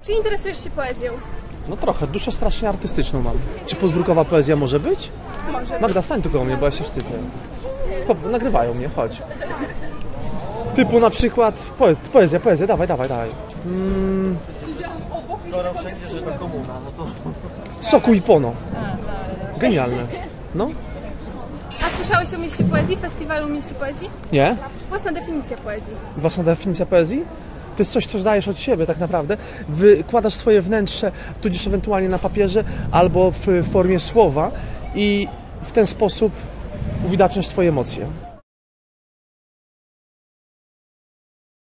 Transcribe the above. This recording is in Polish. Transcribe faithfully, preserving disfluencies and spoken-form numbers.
Czy interesujesz się poezją? No trochę, duszę strasznie artystyczną mam. Czy podwórkowa poezja może być? Może. Magda, stań tu koło mnie, bo ja się wstydzę. Chłop, nagrywają mnie, chodź. Typu na przykład poez poezja, poezja, dawaj, dawaj, dawaj. Mm. Skoro wszędzie, że to komuna, no to... Soku i Pono. Genialne. No? A słyszałeś o mieście poezji, festiwalu mieście poezji? Nie? Własna definicja poezji. Własna definicja poezji? To jest coś, co dajesz od siebie tak naprawdę. Wykładasz swoje wnętrze, tudzież ewentualnie na papierze albo w formie słowa i w ten sposób uwidaczniasz swoje emocje.